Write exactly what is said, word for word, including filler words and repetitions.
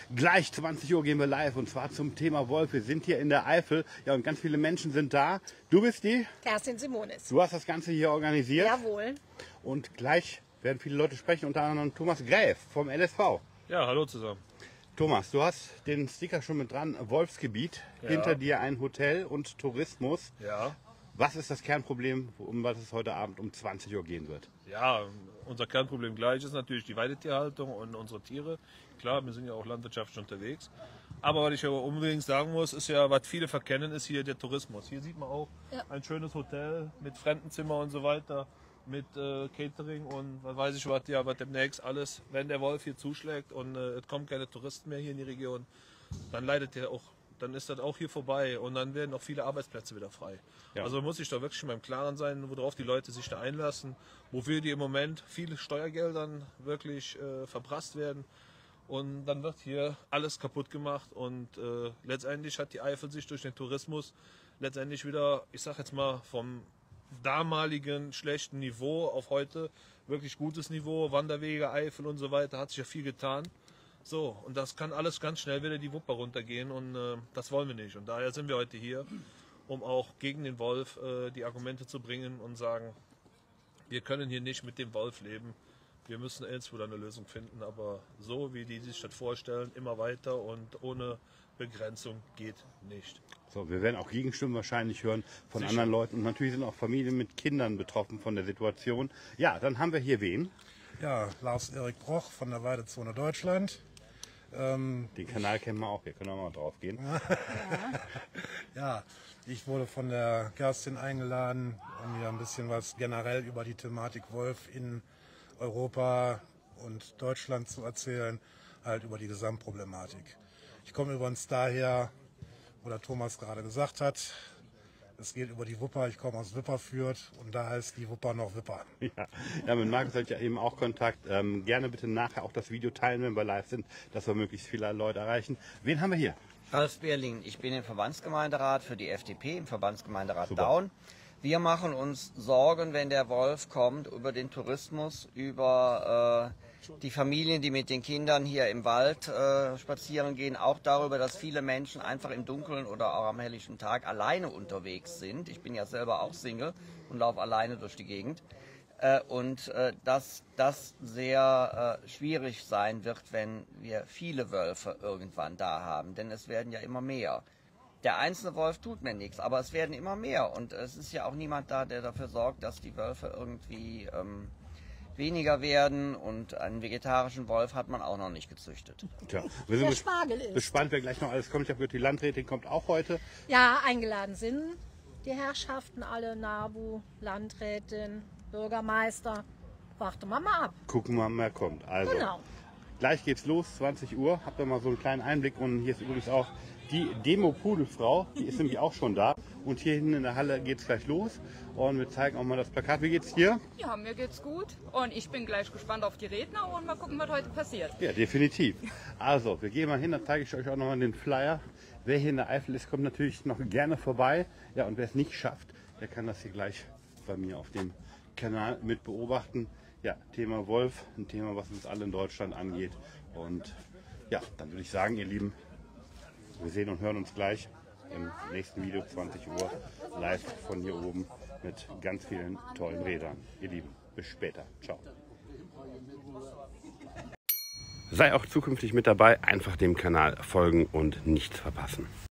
Gleich zwanzig Uhr gehen wir live und zwar zum Thema Wolf. Wir sind hier in der Eifel, ja, und ganz viele Menschen sind da. Du bist die? Kerstin Simonis. Du hast das Ganze hier organisiert. Jawohl. Und gleich werden viele Leute sprechen, unter anderem Thomas Gräf vom L S V. Ja, hallo zusammen. Thomas, du hast den Sticker schon mit dran, Wolfsgebiet, Ja. hinter dir ein Hotel und Tourismus. Ja. Was ist das Kernproblem, um was es heute Abend um zwanzig Uhr gehen wird? Ja, unser Kernproblem gleich ist natürlich die Weidetierhaltung und unsere Tiere. Klar, wir sind ja auch landwirtschaftlich unterwegs. Aber was ich aber unbedingt sagen muss, ist ja, was viele verkennen, ist hier der Tourismus. Hier sieht man auch Ja. ein schönes Hotel mit Fremdenzimmer und so weiter, mit äh, Catering und was weiß ich was, ja, was demnächst alles, wenn der Wolf hier zuschlägt und äh, es kommen keine Touristen mehr hier in die Region, dann leidet der auch. Dann ist das auch hier vorbei und dann werden auch viele Arbeitsplätze wieder frei. Ja. Also muss ich da wirklich mal im Klaren sein, worauf die Leute sich da einlassen, wofür die im Moment viele Steuergeldern wirklich äh, verprasst werden. Und dann wird hier alles kaputt gemacht und äh, letztendlich hat die Eifel sich durch den Tourismus letztendlich wieder, ich sag jetzt mal, vom damaligen schlechten Niveau auf heute wirklich gutes Niveau, Wanderwege, Eifel und so weiter, hat sich ja viel getan. So, und das kann alles ganz schnell wieder die Wupper runtergehen und äh, das wollen wir nicht. Und daher sind wir heute hier, um auch gegen den Wolf äh, die Argumente zu bringen und sagen, wir können hier nicht mit dem Wolf leben. Wir müssen irgendwo eine Lösung finden, aber so wie die sich das vorstellen, immer weiter und ohne Begrenzung geht nicht. So, wir werden auch Gegenstimmen wahrscheinlich hören von Sicher. anderen Leuten und natürlich sind auch Familien mit Kindern betroffen von der Situation. Ja, dann haben wir hier wen? Ja, Lars-Erik Broch von der Weidezone Deutschland. Ähm, Den Kanal kennen wir auch, hier können wir mal drauf gehen. ja, ich wurde von der Kerstin eingeladen, um mir ein bisschen was generell über die Thematik Wolf in Europa und Deutschland zu erzählen, halt über die Gesamtproblematik. Ich komme übrigens daher, wo der Thomas gerade gesagt hat, es geht über die Wupper, ich komme aus Wipperfürth und da heißt die Wupper noch Wipper. Ja, ja, mit Markus hatte ich ja eben auch Kontakt. Ähm, gerne bitte nachher auch das Video teilen, wenn wir live sind, dass wir möglichst viele Leute erreichen. Wen haben wir hier? Ralf Berling, ich bin im Verbandsgemeinderat für die F D P, im Verbandsgemeinderat Super. Daun. Wir machen uns Sorgen, wenn der Wolf kommt, über den Tourismus, über äh, die Familien, die mit den Kindern hier im Wald äh, spazieren gehen, auch darüber, dass viele Menschen einfach im Dunkeln oder auch am helllichen Tag alleine unterwegs sind. Ich bin ja selber auch Single und laufe alleine durch die Gegend. Äh, und äh, dass das sehr äh, schwierig sein wird, wenn wir viele Wölfe irgendwann da haben, denn es werden ja immer mehr. Der einzelne Wolf tut mir nichts, aber es werden immer mehr und es ist ja auch niemand da, der dafür sorgt, dass die Wölfe irgendwie ähm, weniger werden und einen vegetarischen Wolf hat man auch noch nicht gezüchtet. Tja, wir sind Der ges- Spargel ist. gespannt, wer gleich noch alles kommt. Ich habe gehört, die Landrätin kommt auch heute. Ja, eingeladen sind die Herrschaften alle, NABU, Landrätin, Bürgermeister. Warten wir mal ab. Gucken wir mal, wer kommt. Also, Genau. gleich geht's los, zwanzig Uhr. Habt ihr mal so einen kleinen Einblick und hier ist übrigens auch die Demo-Pudelfrau, die ist nämlich auch schon da. Und hier hinten in der Halle geht's gleich los und wir zeigen auch mal das Plakat. Wie geht's dir? Ja, mir geht's gut und ich bin gleich gespannt auf die Redner und mal gucken, was heute passiert. Ja, definitiv. Also, wir gehen mal hin, dann zeige ich euch auch nochmal den Flyer. Wer hier in der Eifel ist, kommt natürlich noch gerne vorbei. Ja, und wer es nicht schafft, der kann das hier gleich bei mir auf dem Kanal mit beobachten. Ja, Thema Wolf, ein Thema, was uns alle in Deutschland angeht. Und ja, dann würde ich sagen, ihr Lieben, wir sehen und hören uns gleich im nächsten Video, zwanzig Uhr, live von hier oben mit ganz vielen tollen Rädern. Ihr Lieben, bis später. Ciao. Sei auch zukünftig mit dabei, einfach dem Kanal folgen und nichts verpassen.